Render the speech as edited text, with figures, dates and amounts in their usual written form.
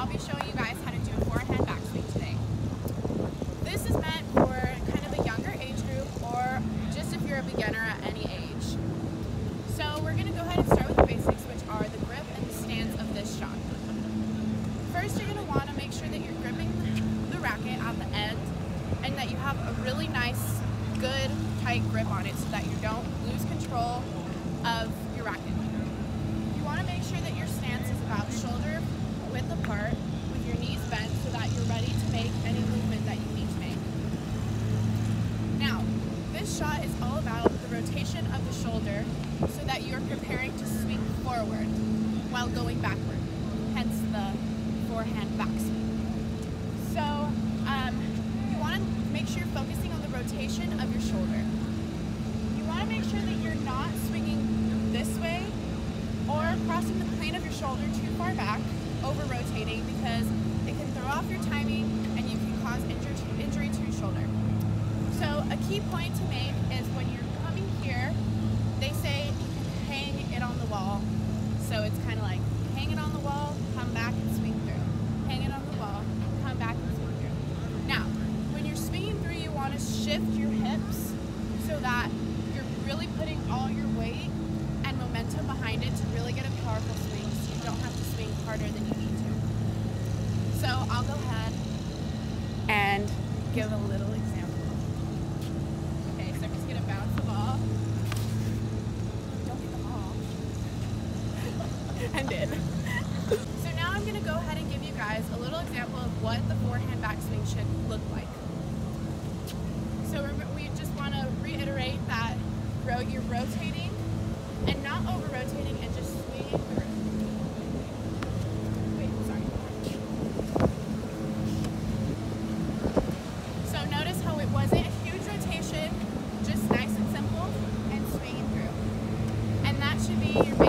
I'll be showing you guys how to do a forehand backswing today. This is meant for kind of a younger age group or just if you're a beginner at any age. So we're going to go ahead and start with the basics, which are the grip and the stance of this shot. First, you're going to want to make sure that you're gripping the racket at the end and that you have a really nice, good, tight grip on it so that you don't lose control of your racket. You want to make sure that your stance is about shoulder width apart with your knees bent so that you're ready to make any movement that you need to make. Now, this shot is all about the rotation of the shoulder so that you're preparing to swing forward while going backward, hence the forehand backswing. So, you want to make sure you're focusing on the rotation of your shoulder. You want to make sure that you're not swinging this way or crossing the plane of your shoulder too far back, over rotating, because it can throw off your timing and you can cause injury to your shoulder. So a key point to make is when you're coming here, they say you can hang it on the wall. So it's kind of like hang it on the wall, come back and swing through. Hang it on the wall, come back and swing through. Now, when you're swinging through, you want to shift your hips so that you're really putting all your weight and momentum behind it to really get a powerful swing so you don't have to swing harder than you need to. So I'll go ahead and give a little example. Okay, so I'm just going to bounce the ball. Don't get the ball. And in. So now I'm going to go ahead and give you guys a little example of what the forehand backswing should look like. So we just want to reiterate that you're rotating and not over-rotating and just swinging through. Wait, sorry. So notice how it wasn't a huge rotation, just nice and simple and swinging through. And that should be your